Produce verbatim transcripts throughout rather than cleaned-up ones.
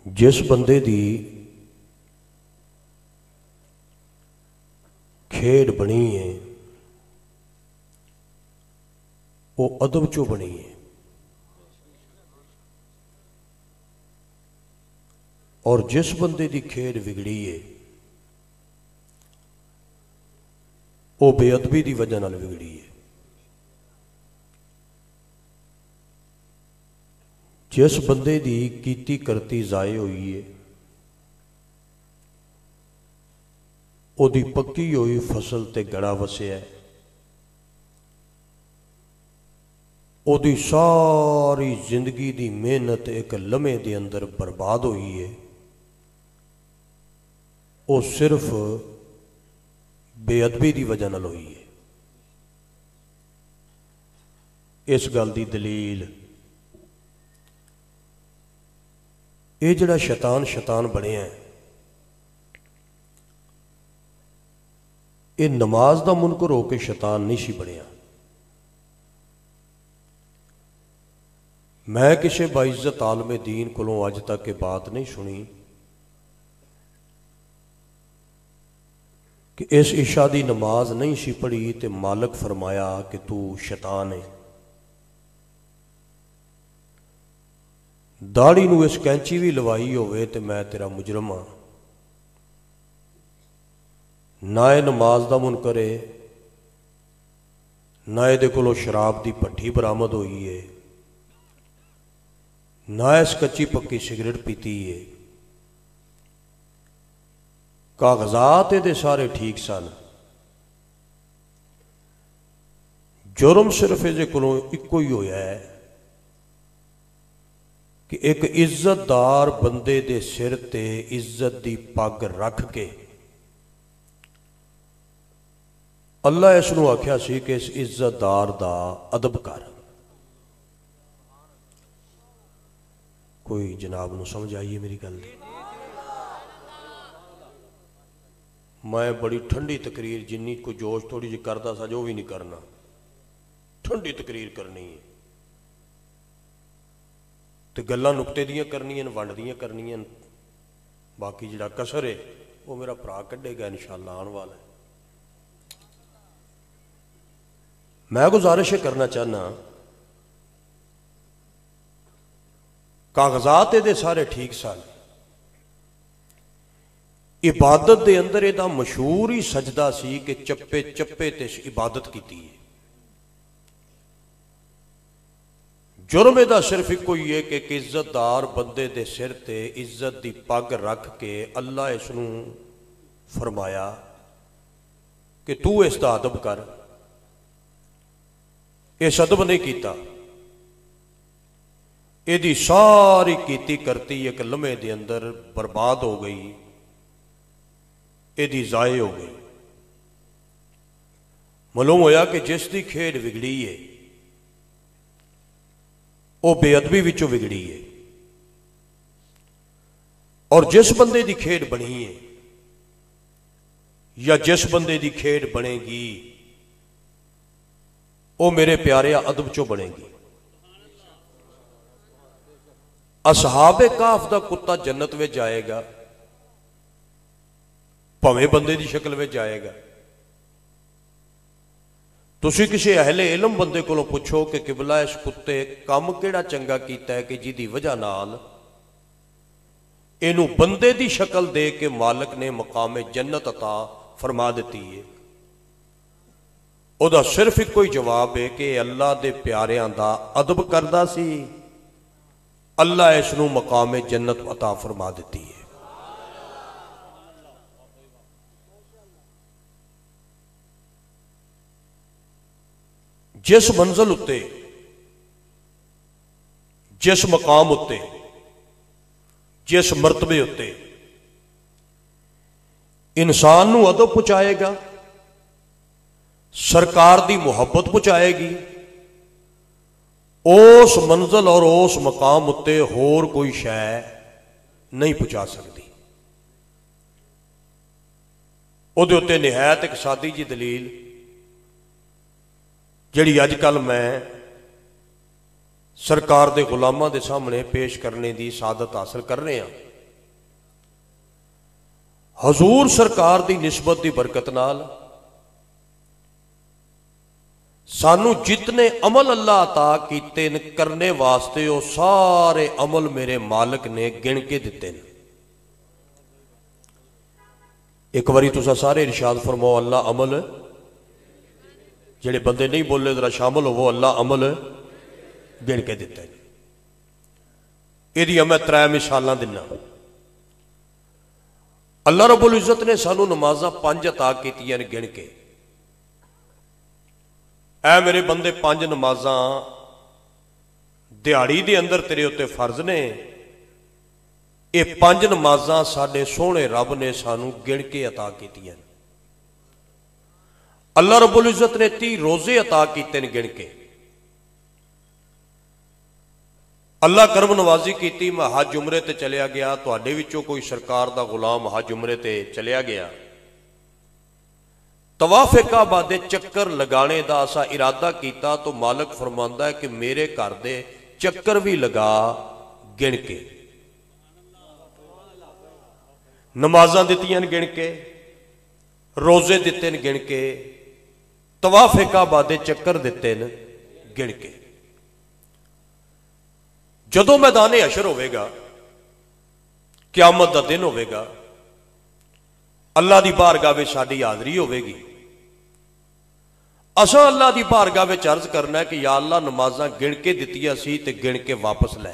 जिस बंदे दी खेड बनी है वो अदब चो बनी है, और जिस बंदे दी खेड बिगड़ी है वो बेअदबी की वजह नाल बिगड़ी है। जिस बंदे दी कीती करती जाए हुई है ओदी पक्की हुई फसल ते गड़ा वसिया है, ओदी सारी जिंदगी दी मेहनत एक लम्हे दे अंदर बर्बाद हुई है। वो सिर्फ बेअदबी की वजह नाल हुई है। इस गल की दलील ये जिहड़ा शैतान शैतान बनिया है, ये नमाज का मुनकर होकर शैतान नहीं सी बनिया। मैं किसी बाइज्जत आलमे दीन कोलों अज तक ये बात नहीं सुनी कि इस इशा की नमाज नहीं सी पढ़ी तो मालिक फरमाया कि तू शैतान है। दाढ़ी नूं इस कैंची भी लवाई होवे तो मैं तेरा मुजरम हाँ। ना ये नमाज का मुनकर है, ना ये कोलों शराब की भट्ठी बरामद हुई है, ना इस कच्ची पक्की सिगरेट पीती है। कागजात ये सारे ठीक सन, जुर्म सिर्फ ये कोलों इको ही होया है कि एक इज्जतदार बंदे दे सिर ते इज्जत दी पग रख के अल्लाह इसनूं आख्या सी कि इस इज्जतदार दा अदब कर। कोई जनाब नूं समझ आई है मेरी गल? मैं बड़ी ठंडी तकरीर जिन्नी को जोश थोड़ी जी करता सा जो भी नहीं करना, ठंडी तकरीर करनी है तो गल्लां नुकते दियां करनियां वंड दियां करनियां। बाकी जिहड़ा कसर है वो मेरा भरा कढ़ेगा इंशाअल्लाह आने वाला है। मैं गुजारिश करना चाहना कागजात ये सारे ठीक सन। इबादत दे अंदर इहदा मशहूर ही सजदा सी कि चप्पे चप्पे ते इबादत की है। जुर्म इहदा सिर्फ इको ही है कि एक इज्जतदार बंदे दे सिर ते इज्जत दी पग रख के अल्लाह इसनूं फरमाया कि तू इसदा अदब कर। इस अदब नहीं किया, इहदी सारी कीती करती एक लम्हे दे अंदर बर्बाद हो गई, इहदी जाए हो गई। मालूम होया कि जिसकी खेड बिगड़ी है वो बेअदबी विचों बिगड़ी है, और जिस बंदे की खेड बनी है या जिस बंदे की खेड बनेगी वो मेरे प्यारे अदब चो बनेगी। असहाबे काफ दा कुत्ता जन्नत में जाएगा, भावें बंदे की शक्ल में जाएगा। तुसी किसी अहले इलम बंदे कोलों पुछो कि किबला इस कुत्ते काम केड़ा चंगा कीता है कि जिहदी वजह नाल इनू बंदे की शक्ल दे के मालिक ने मकामे जन्नत अता फरमा दी है। उहदा सिर्फ एक ही जवाब है कि अल्लाह दे प्यारियां दा अदब करदा सी, अल्लाह इसनू मकामे जन्नत अता फरमा दी है। जिस मंजिल उत्ते जिस मकाम उत्ते जिस मरतबे उत्ते इंसान नू अदब पहुंचाएगा, सरकार दी मुहब्बत पहुंचाएगी, उस मंजिल और उस मकाम उत्ते होर कोई शै नहीं पहुंचा सकती। उहदे उत्ते निहायत एक सादी जी दलील जिहड़ी अजकल मैं सरकार के गुलामां के सामने पेश करने की सादत हासिल कर रहे हैं। हजूर सरकार की निस्बत की बरकत नाल सानू जितने अमल अल्लाह अता कीते न करने वास्ते वो सारे अमल मेरे मालिक ने गिन के दिते न। एक बारी तुसा सारे इरशाद फरमाओ, अल्लाह अमल, जेड़े बंदे नहीं बोले जरा शामिल होवो, अल्लाह अमल गिन के दिते न। यदि मैं त्रै मिसालां दिना। अल्लाह रब्बुल इज्जत ने सानू नमाज़ां पंज अता कीतियां न गिन के। ऐ मेरे बंदे पंज नमाज़ां दिहाड़ी दे अंदर तेरे उत्ते फर्ज ने। ये पंज नमाज़ां साडे सोहणे रब ने सानू गिन के अता कीतियां। अल्लाह रब्बुल इज्जत ने तीह रोजे अता कीते न गिन के। अल्लाह करम नवाजी की, मैं हज उमरे ते चलिया गया, तुहाडे विचों कोई सरकार दा गुलाम हज उमरे ते चलिया गया, तवाफ़े काबा दे चक्कर लगाने का असा इरादा किया तो मालिक फरमांदा है कि मेरे घर दे चक्कर भी लगा गिन के, नमाज़ां दित्तियां गिन के, रोजे दिते गिन के, तवाफ़े काबा दे चक्कर दिते गिन के। जदों मैदान हशर होवेगा, क़यामत दा दिन होवेगा, अल्लाह की बारगाह में साडी हाज़री होवेगी, असां अल्लाह की बारगाह में अर्ज करना है कि या अल्लाह नमाज़ां गिन के दित्तियां सी ते गिन के वापस लै,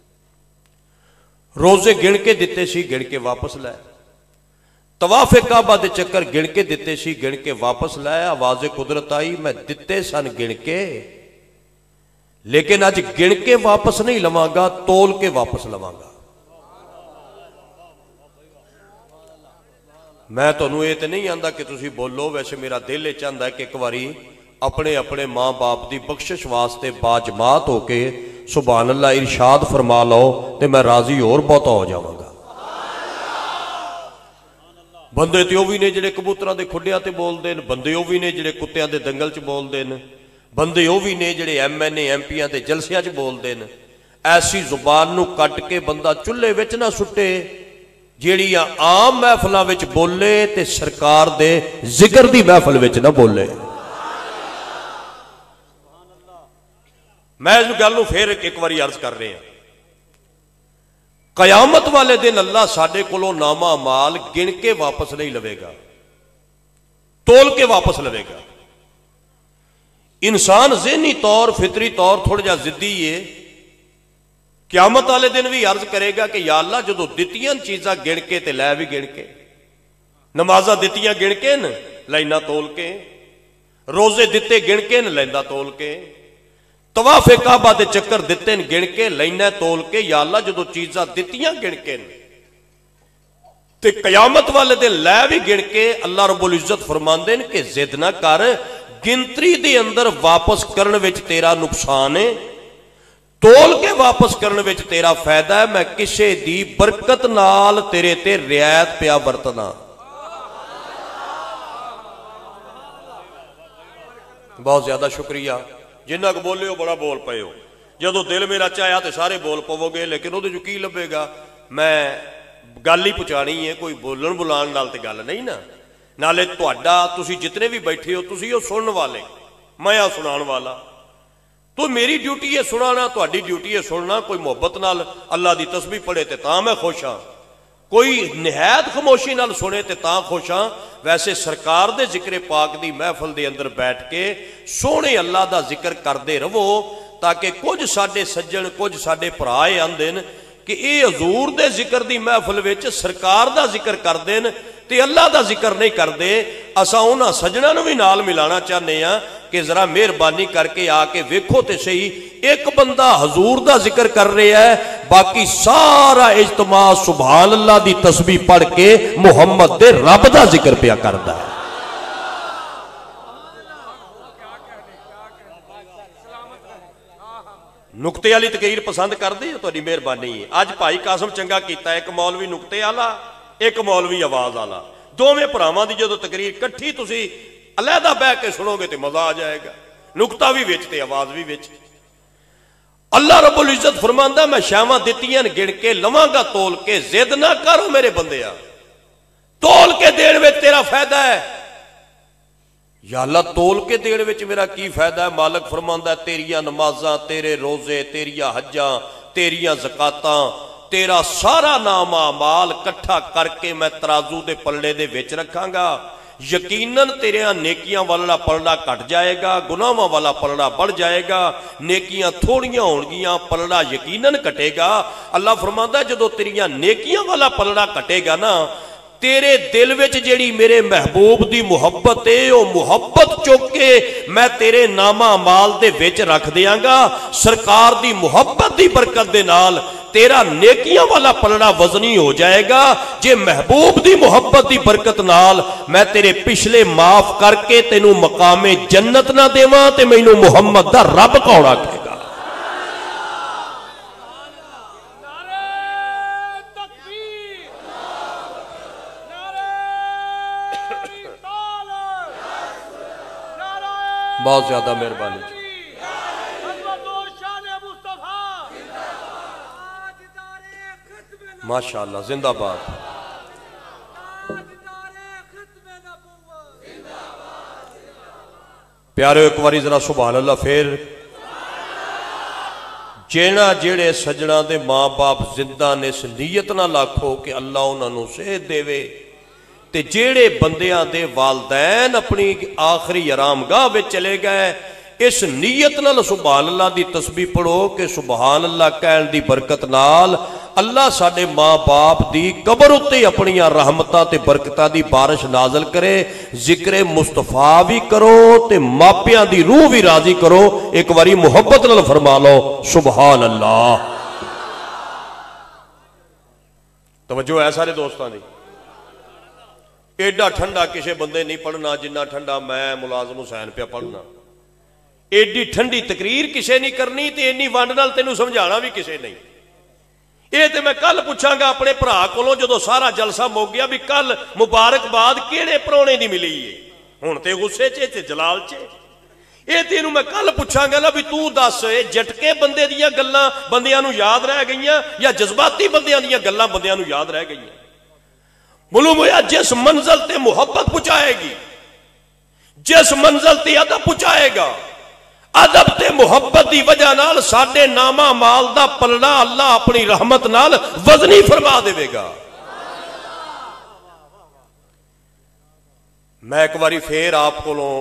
रोजे गिन के दिते सी गिन के वापस लै, तवाफ़े काबा दे चक्कर गिन के दिते सी गिन के वापस लै। आवाज़े कुदरत आई, मैं दिते सन गिन के, लेकिन अज गिन के वापस नहीं लवांगा, तोल के वापस लवांगा। मैं तुहानूं ये तो नहीं आंदा कि तुसीं बोलो, वैसे मेरा दिल ये चाहता है कि एक बारी अपने अपने माँ बाप की बख्शिश वास्ते बाजमात होके सुभान अल्लाह इरशाद फरमा लो तो मैं राजी होर बहुता हो जावांगा। बंदे तो भी ने जिहड़े कबूतरां दे खुड्डियां ते बोलदे न, बंदे वो भी ने जिहड़े कुत्तियां दे दंगल च बोलदे न, बंदे वो भी ने जिहड़े एम एन ए एम पीआं दे जलसियां च बोलदे न। ऐसी जुबान नूं कट के बंदा चुल्हे विच ना सुट्टे जिहड़ियां आम महफिलां विच बोले ते सरकार दे जिक्र दी महफिल विच ना बोले। मैं इस गल नूं फिर एक बारी अर्ज कर रहा, कयामत वाले दिन अल्लाह साडे कोलों नामा माल गिन के वापस नहीं लवेगा, तोल के वापस लवेगा। इंसान ज़हनी तौर फितरी तौर थोड़ा जा जिद्दी है, क्यामत वाले दिन भी अर्ज करेगा कि या अल्लाह जो दित्तियां चीज़ां गिन के ते लै भी गिन के, नमाज़ां दित्तियां गिन के न लैना तोल के, रोजे दिते गिन के न लैंदा तोल के, तवाफ़े काबा दे चक्कर दिते न गिन के लैना तोल के। या अल्लाह जो चीज़ां दित्तियां गिन के न ते कयामत वाले दिन लै भी गिन के, अल्लाह रब्बुल इज्जत फरमांदे न कि जिद ना कर, गिनतरी दे अंदर वापस करने विच तेरा नुकसान है, तोल के वापस करने विच तेरा फायदा है। मैं किसे दी बरकत नाल तेरे ते रियायत पिया बरतना। बहुत ज्यादा शुक्रिया जिन्ना को बोले हो, बड़ा बोल पे हो। जो दिल मेरा चाहया तो सारे बोल पवोगे, लेकिन वो की लभेगा, मैं गल ही पहुँचानी है, कोई बोलन बुलान नाल ते गल नहीं ना। नाले तुहाडा तुसी जितने भी बैठे हो तुसी हो सुनने वाले, मैं आ सुनाने वाला। तो मेरी ड्यूटी है सुनाना, तुहाडी ड्यूटी है सुनना। कोई मुहब्बत नाल अल्लाह की तस्बीह पढ़े तो तां मैं खुश हाँ, कोई निहायत खामोशी नाल सुने तो तां खुश हाँ। वैसे सरकार दे जिक्र पाक दी महफिल दे अंदर बैठ के सोहने अल्लाह दा जिक्र करते रहो, ताकि कुछ साडे सज्जन कुछ साडे भरा आंदे न कि ये हजूर दे जिक्र दी महफिल विच सरकार दा जिक्र करदे न ते अल्लाह दा जिक्र नहीं करते। असा उन्हां सज्जणां नूं भी नाल मिलाना चाहते हैं कि जरा मेहरबानी करके आके वेखो तो सही, एक बंदा हजूर दा जिक्र कर रहा है, बाकी सारा इज्तमा सुभान अल्लाह दी तस्बीह पढ़ के मुहम्मद दे रब दा जिक्र पिया करदा है। नुकते वाली तकरीर पसंद करते हो, तुहाडी मेहरबानी है। अज भाई कासम चंगा किया, एक मौलवी नुकते वाला एक मौलवी आवाज वाला, दोवें भरावां दी जदों तकरीर कट्ठी तुसी अलहदा बह के सुनोगे तो मजा आ जाएगा, नुकता भी विच ते आवाज भी विच। अल्लाह रब्बुल इज्जत फरमांदा, मैं शावां दित्तियां गिन के लवांगा तोल के, जिद ना करो मेरे बंदिया, तोल के देने में तेरा फायदा है। या अल्लाह तोल के देने में मेरा की फायदा है? मालिक फरमांदा तेरिया नमाजा, तेरे रोजे, तेरिया हज्जा, तेरिया ज़कातां, तेरा सारा नामा माल कट्ठा करके मैं तराजू दे पलड़े दे विच रखांगा। यकीनन तेरिया नेकियां वाला पलड़ा घट जाएगा, गुनाहां वाला पलड़ा बढ़ जाएगा। नेकियां थोड़ियां होणगियां, पलड़ा यकीनन घटेगा। अल्लाह फरमांदा जदों तेरिया नेकियां वाला पलड़ा घटेगा ना, तेरे दिल विच जेड़ी मेरे महबूब दी मुहब्बत है, वह मुहब्बत चुक के मैं तेरे नामा माल दे विच रख दियांगा। सरकार दी मुहब्बत दी बरकत दे नाल तेरा नेकियां वाला पलड़ा वजनी हो जाएगा। जे महबूब दी मुहब्बत दी बरकत नाल मैं तेरे पिछले माफ करके तेनू मकामे जन्नत ना देवां ते मैनू मुहम्मद दा रब कौन आखेगा? बहुत ज्यादा मेहरबानी जी। माशाअल्लाह, जिंदाबाद। प्यारे एक बारी जरा सुभान अल्लाह फिर। जेना जेड़े सजना दे मां बाप जिंदा ने, इस नीयत नाल आखो कि अल्लाह उन्होंने सेहत देवे। ते जेड़े बंदियां दे वालदैन अपनी आखिरी आरामगाह में चले गए, इस नीयत नाल सुभान अल्लाह दी तस्बीह पढ़ो कि सुभान अल्लाह कहण दी बरकत नाल अल्लाह साडे मां बाप दी कबर उत्ते अपनियां रहमतां ते बरकतां दी बारिश नाजल करे। जिक्रे मुस्तफा भी करो ते मापियां दी रूह भी राजी करो। एक बारी मुहब्बत नाल फरमा लो सुभान अल्लाह। तवज्जो है सारे दोस्तां दी। एडा ठंडा किसी बंदे नहीं पढ़ना जिन्ना ठंडा मैं मुलाजम हुसैन पे पढ़ना। एडी ठंडी तकरीर किसी नहीं करनी ते इन्नी वंड नाल तैनूं समझाना भी किसी नहीं। ये तो मैं कल पूछांगा अपने भरा कोलों जो सारा जलसा मुक गया भी कल मुबारकबाद किहड़े प्राहुणे दी मिली है। हुण ते गुस्से च जलाल च ये तेनू मैं कल पूछांगा ना भी तू दस झटके बंदे दियां गल्लां बंदियां नूं याद रह गईयां या जज्बाती बंदियां दियां गल्लां बंदियां नूं याद रह गईयां। मालूम होया जिस मंजिल ते मुहब्बत पहुंचाएगी, जिस मंजिल ते अदब पहुंचाएगा, अदब ते मुहब्बत की वजह नाल साडे नामा माल दा पलड़ा अल्लाह अपनी रहमत नाल वजनी फरमा देवेगा। मैं एक बारी फिर आप कोलों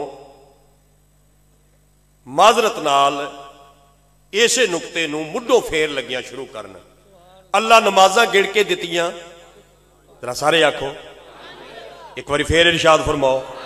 माजरत नाल इसे नुकते नूं मुड्ढों फेर लगियां शुरू करना। अल्लाह नमाज़ां गिण के दित्तियां, जरा सारे आखो एक बारी फिर इरशाद फरमाओ।